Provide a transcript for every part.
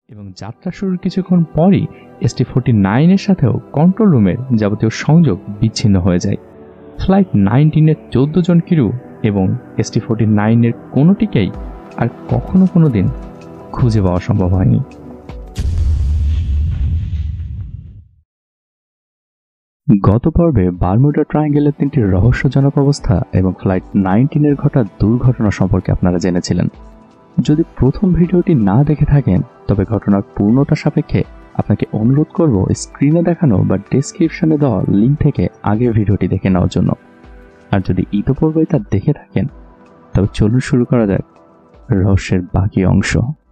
এবং যাত্রা শুরুর কিছুক্ষণ পরই ST-49 এর সাথেও কন্ট্রোল রুমের যাবতীয় সংযোগ বিচ্ছিন্ন হয়ে যায়। ফ্লাইট 19 এর 14 জন ক্রু এবং ST-49 এর কোনোটিকেই আর কোনোদিন খুঁজে পাওয়া সম্ভব হয়নি। গত পর্বে বারমুডা ট্রায়াঙ্গেলের 3টি রহস্যজনক অবস্থা এবং ফ্লাইট 19 এর ঘটা দুর্ঘটনা সম্পর্কে আপনারা জেনেছিলেন। যদি প্রথম ভিডিওটি না দেখে থাকেন তবে ঘটনার পূর্ণতা সাপেক্ষে আপনাকে অনুরোধ করব স্ক্রিনে দেখানো বা ডেসক্রিপশনে দেওয়া লিঙ্ক থেকে আগের ভিডিওটি দেখে নেওয়ার জন্য। আর যদি ইতোপূর্বেই তা দেখে থাকেন তবে চলুন শুরু করা যাক রহস্যের বাকি অংশ।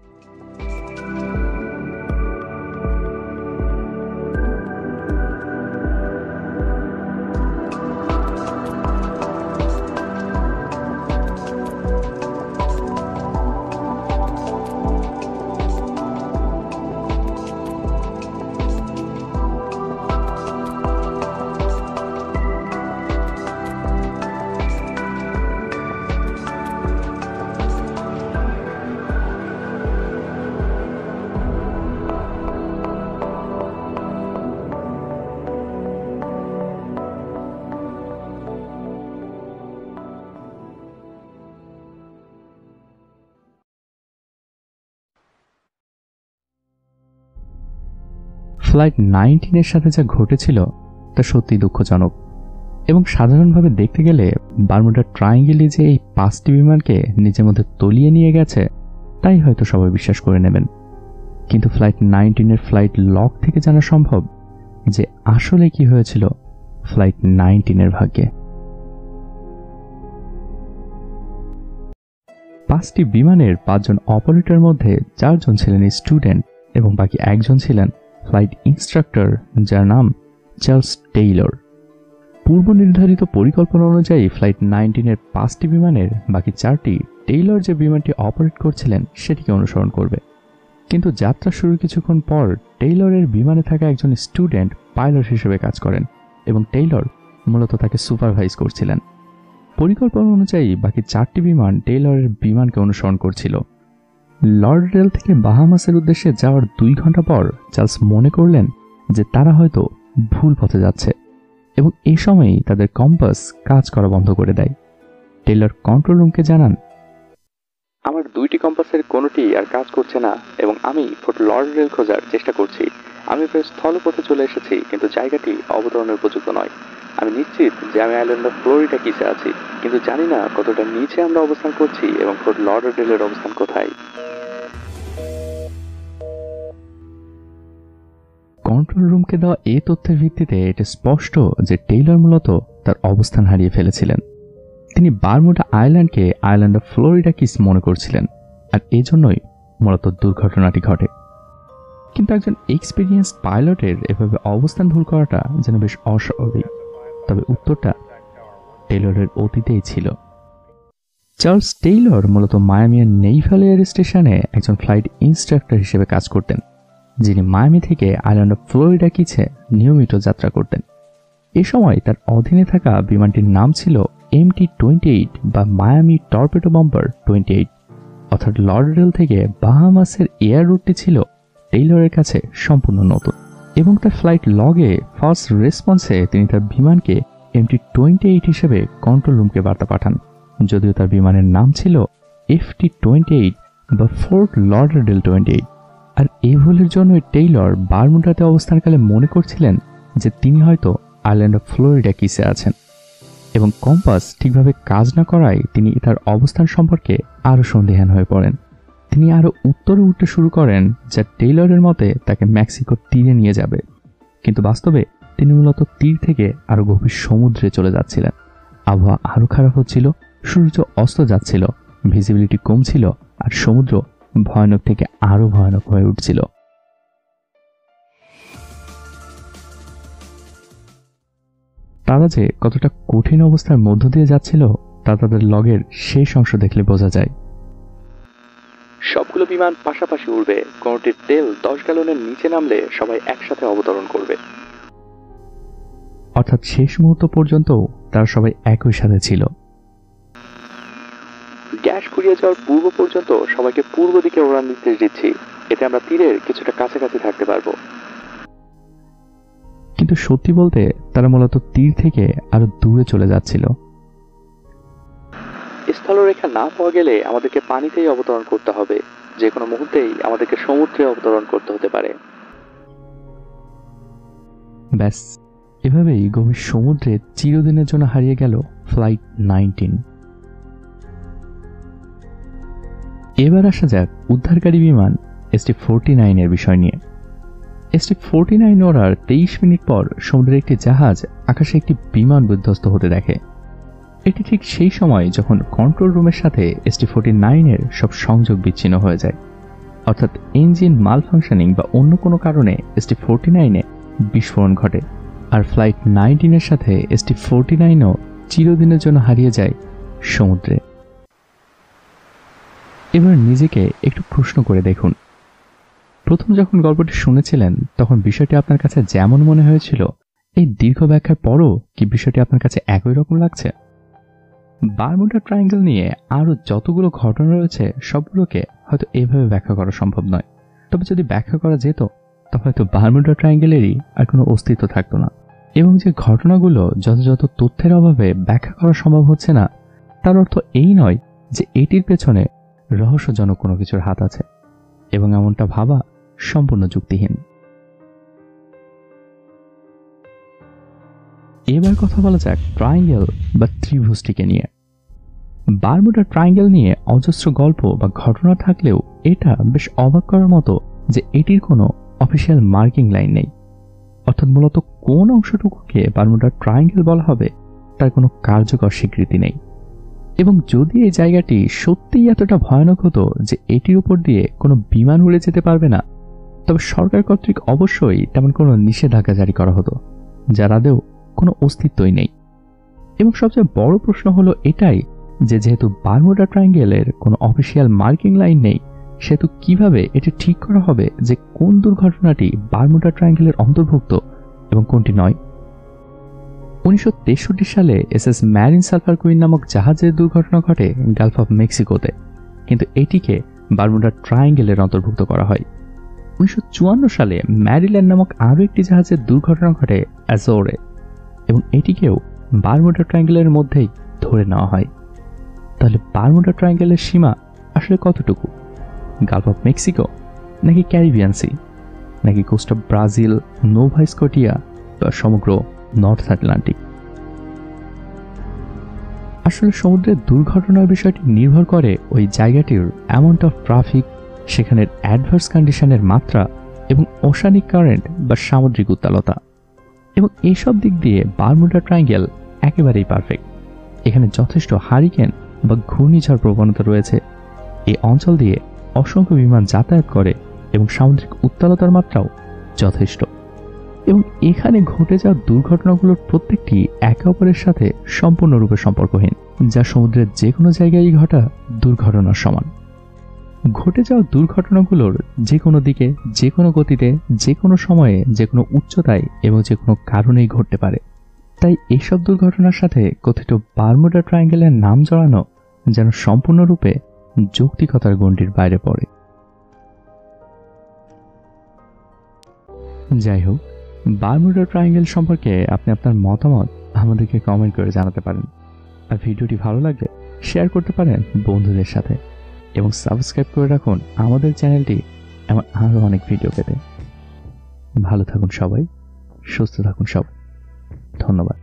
ফ্লাইট 19 এর সাথে যা ঘটেছিল তা সত্যি দুঃখজনক এবং সাধারণভাবে দেখতে গেলে বারমুডা ট্রায়াঙ্গেলে যে এই 5টি বিমানকে নিজের মধ্যে তলিয়ে নিয়ে গেছে তাই হয়তো সবাই বিশ্বাস করে নেবেন। কিন্তু ফ্লাইট 19 এর ফ্লাইট লগ থেকে জানা সম্ভব যে আসলে কি হয়েছিল ফ্লাইট 19 এর ভাগ্যে। 5টি বিমানের 5 জন অপারেটর মধ্যে 4 জন ছিলেন স্টুডেন্ট এবং বাকি একজন ছিলেন ফ্লাইট ইনস্ট্রাক্টর যার নাম চার্লস টেইলর। পূর্ব নির্ধারিত পরিকল্পনা অনুযায়ী ফ্লাইট 19 এর 5টি বিমানের বাকি 4টি টেইলর যে বিমানটি অপারেট করছিলেন সেটিকে অনুসরণ করবে। কিন্তু যাত্রা শুরুর কিছুক্ষণ পর টেইলরের বিমানে থাকা একজন স্টুডেন্ট পাইলট হিসেবে কাজ করেন এবং টেইলর মূলত তাকে সুপারভাইজ করছিলেন। পরিকল্পনা অনুযায়ী বাকি 4টি বিমান টেইলরের বিমানকে অনুসরণ করছিল। লর্ডডেল থেকে বাহামাসের উদ্দেশ্যে যাওয়ার 2 ঘন্টা পর চার্লস মনে করলেন যে তারা হয়তো ভুল পথে যাচ্ছে এবং এই সময়ই তাদের কম্পাস কাজ করা বন্ধ করে দেয়। টেইলর কন্ট্রোল রুমকে জানান, আমার 2টি কম্পাসের কোনোটি আর কাজ করছে না এবং আমি ফোর্ট লর্ডডেল খোঁজার চেষ্টা করছি। আমি প্রায় স্থলপথে চলে এসেছি কিন্তু জায়গাটি অবতরণের উপযুক্ত নয়। আমি নিশ্চিত যে আমি আইল্যান্ড অফ ফ্লোরিডা কিসে আছি কিন্তু জানি না কতটা নিচে আমরা অবস্থান করছি এবং ফোর্ট লর্ডডেলের অবস্থান কোথায়। কন্ট্রোল রুমকে দেওয়া এই তথ্যের ভিত্তিতে এটা স্পষ্ট যে টেইলর মূলত তার অবস্থান হারিয়ে ফেলেছিলেন। তিনি বারমুডা আইল্যান্ডকে আইল্যান্ড অফ ফ্লোরিডা কিস মনে করছিলেন আর এজন্যই মূলত দুর্ঘটনাটি ঘটে। কিন্তু একজন এক্সপিরিয়েন্সড পাইলটের এভাবে অবস্থান ভুল করাটা যেন বেশ অস্বাভাবিক। তবে উত্তরটা টেইলরের অতীতেই ছিল। চার্লস টেইলর মূলত মায়ামির নেইভাল এয়ার স্টেশনে একজন ফ্লাইট ইনস্ট্রাক্টর হিসেবে কাজ করতেন, যিনি মায়ামি থেকে আইল্যান্ড অফ ফ্লোরিডা কিসে নিয়মিত যাত্রা করতেন। এ সময় তার অধীনে থাকা বিমানটির নাম ছিল MT-28 বা মায়ামি টর্পেডো বম্বার 28, অর্থাৎ লর্ডডেল থেকে বাহামাসের এয়ার রুটটি ছিল টেইলরের কাছে সম্পূর্ণ নতুন এবং তার ফ্লাইট লগে ফার্স্ট রেসপন্সে তিনি তার বিমানকে MT-28 হিসেবে কন্ট্রোল রুমকে বার্তা পাঠান, যদিও তার বিমানের নাম ছিল FT-28 বা ফোর্ট লর্ডডেল 28। আর এই ভুলের জন্য টেইলর বারমুডাতে অবস্থানকালে মনে করছিলেন যে তিনি হয়তো আইল্যান্ড অফ ফ্লোরিডা কিসে আছেন এবং কম্পাস ঠিকভাবে কাজ না করায় তিনি তার অবস্থান সম্পর্কে আরও সন্দিহান হয়ে পড়েন। তিনি আরও উত্তরে উঠতে শুরু করেন যা টেইলরের মতে তাকে মেক্সিকোর তীরে নিয়ে যাবে, কিন্তু বাস্তবে তিনি মূলত তীর থেকে আরও গভীর সমুদ্রে চলে যাচ্ছিলেন। আবহাওয়া আরও খারাপ হচ্ছিল, সূর্য অস্ত যাচ্ছিল, ভিজিবিলিটি কম ছিল আর সমুদ্র ভয়ানক থেকে আরো ভয়ানক হয়ে উঠছিল। তারা যে কতটা কঠিন অবস্থার মধ্য দিয়ে যাচ্ছিল তা তাদের লগের শেষ অংশ দেখলে বোঝা যায়। সবগুলো বিমান পাশাপাশি উড়বে, কোনোটির তেল 10 গ্যালনের নিচে নামলে সবাই একসাথে অবতরণ করবে। অর্থাৎ শেষ মুহূর্ত পর্যন্ত তারা সবাই একই সাথে ছিল। গ্যাস ফুরিয়ে যাওয়ার পূর্ব পর্যন্ত সবাইকে পূর্ব দিকে ওড়ার নির্দেশ দিচ্ছি। এতে আমরা তীরের কিছুটা কাছাকাছি থাকতে পারবো। কিন্তু সত্যি বলতে তারা মূলত তীর থেকে আরো দূরে চলে যাচ্ছিল। স্থলরেখা না পাওয়া গেলে আমাদেরকে পানিতেই অবতরণ করতে হবে। যে কোনো মুহূর্তেই আমাদেরকে সমুদ্রে অবতরণ করতে হতে পারে। ব্যাস, এভাবেই গভীর সমুদ্রে চিরদিনের জন্য হারিয়ে গেল ফ্লাইট 19। এবার আসা যাক উদ্ধারকারী বিমান ST-49 এর বিষয় নিয়ে। ST-49 ওড়ার 23 মিনিট পর সমুদ্রের একটি জাহাজ আকাশে একটি বিমান বিধ্বস্ত হতে দেখে। এটি ঠিক সেই সময় যখন কন্ট্রোল রুমের সাথে ST-49 এর সব সংযোগ বিচ্ছিন্ন হয়ে যায়, অর্থাৎ ইঞ্জিন মাল ফাংশনিং বা অন্য কোনো কারণে ST-49 এ বিস্ফোরণ ঘটে, আর ফ্লাইট 19 এর সাথে ST-49 ও চিরদিনের জন্য হারিয়ে যায় সমুদ্রে। এবার নিজেকে একটু প্রশ্ন করে দেখুন, প্রথম যখন গল্পটি শুনেছিলেন তখন বিষয়টি আপনার কাছে যেমন মনে হয়েছিল, এই দীর্ঘ ব্যাখ্যার পরও কি বিষয়টি আপনার কাছে একই রকম লাগছে? বারমুডা ট্রায়াঙ্গেল নিয়ে আরও যতগুলো ঘটনা রয়েছে সবগুলোকে হয়তো এভাবে ব্যাখ্যা করা সম্ভব নয়, তবে যদি ব্যাখ্যা করা যেত তবে হয়তো বারমুডা ট্রায়াঙ্গেলেরই আর কোনো অস্তিত্ব থাকতো না। এবং যে ঘটনাগুলো যথাযথ তথ্যের অভাবে ব্যাখ্যা করা সম্ভব হচ্ছে না, তার অর্থ এই নয় যে এটির পেছনে রহস্যজনক কোনো কিছুর হাত আছে, এবং এমনটা ভাবা সম্পূর্ণ যুক্তিহীন। এবার কথা বলা যাক ট্রায়াঙ্গেল বা ত্রিভুজটিকে নিয়ে। বারমুডা ট্রায়াঙ্গেল নিয়ে অজস্র গল্প বা ঘটনা থাকলেও এটা বেশ অবাক করার মতো যে এটির কোনো অফিসিয়াল মার্কিং লাইন নেই, অর্থাৎ মূলত কোন অংশটুকুকে বারমুডা ট্রায়াঙ্গেল বলা হবে তার কোনো কার্যকর স্বীকৃতি নেই। এবং যদি এই জায়গাটি সত্যিই এতটা ভয়ানক হতো যে এটির উপর দিয়ে কোনো বিমান উড়ে যেতে পারবে না, তবে সরকার কর্তৃক অবশ্যই তেমন কোনো নিষেধাজ্ঞা জারি করা হতো, যার আদৌ কোনো অস্তিত্বই নেই। এবং সবচেয়ে বড় প্রশ্ন হলো এটাই যে যেহেতু বারমুডা ট্রায়াঙ্গেলের কোনো অফিসিয়াল মার্কিং লাইন নেই, সেহেতু কিভাবে এটি ঠিক করা হবে যে কোন দুর্ঘটনাটি বারমুডা ট্রায়াঙ্গেলের অন্তর্ভুক্ত এবং কোনটি নয়? 1963 সালে SS ম্যারিন সালফার কুইন নামক জাহাজের দুর্ঘটনা ঘটে গালফ অফ মেক্সিকোতে, কিন্তু এটিকে বারমুডা ট্রায়াঙ্গেলের অন্তর্ভুক্ত করা হয়। 1954 সালে ম্যারিল্যান্ড নামক আরও একটি জাহাজের দুর্ঘটনা ঘটে অ্যাজোরে, এবং এটিকেও বারমুডা ট্রায়াঙ্গেলের মধ্যেই ধরে নেওয়া হয়। তাহলে বারমুডা ট্রায়াঙ্গেলের সীমা আসলে কতটুকু? গালফ অফ মেক্সিকো, নাকি ক্যারিবিয়ান সি, নাকি coast of Brazil, Nova Scotia, বা সমগ্র নর্থ আটলান্টিক? আসলে সমুদ্রের দুর্ঘটনার বিষয়টি নির্ভর করে ওই জায়গাটির অ্যামাউন্ট অফ ট্রাফিক, সেখানের অ্যাডভার্স কন্ডিশনের মাত্রা এবং ওশানিক কারেন্ট বা সামুদ্রিক উত্তালতা। এবং এইসব দিক দিয়ে বারমুডা ট্রায়াঙ্গেল একেবারেই পারফেক্ট। এখানে যথেষ্ট হারিকেন বা ঘূর্ণিঝড় প্রবণতা রয়েছে, এই অঞ্চল দিয়ে অসংখ্য বিমান যাতায়াত করে এবং সামুদ্রিক উত্তালতার মাত্রাও যথেষ্ট। এবং এখানে ঘটে যাওয়া দুর্ঘটনাগুলোর প্রত্যেকটি একে অপরের সাথে সম্পূর্ণরূপে সম্পর্কহীন, যা সমুদ্রের যে কোনো জায়গায় ঘটা দুর্ঘটনার সমান। ঘটে যাওয়া দুর্ঘটনাগুলোর যে কোনো দিকে, যে কোনো গতিতে, যে কোনো সময়ে, যে কোনো উচ্চতায় এবং যে কোনো কারণেই ঘটতে পারে। তাই এইসব দুর্ঘটনার সাথে কথিত বারমুডা ট্রায়াঙ্গেলের নাম জড়ানো যেন সম্পূর্ণরূপে যৌক্তিকতার গণ্ডির বাইরে পড়ে। যাই হোক, বারমুডা ট্রায়াঙ্গেল সম্পর্কে আপনি আপনার মতামত আমাদেরকে কমেন্ট করে জানাতে পারেন, আর ভিডিওটি ভালো লাগলে শেয়ার করতে পারেন বন্ধুদের সাথে, এবং সাবস্ক্রাইব করে রাখুন আমাদের চ্যানেলটি এমন আরও অনেক ভিডিও পেতে। ভালো থাকুন সবাই, সুস্থ থাকুন সবাই, ধন্যবাদ।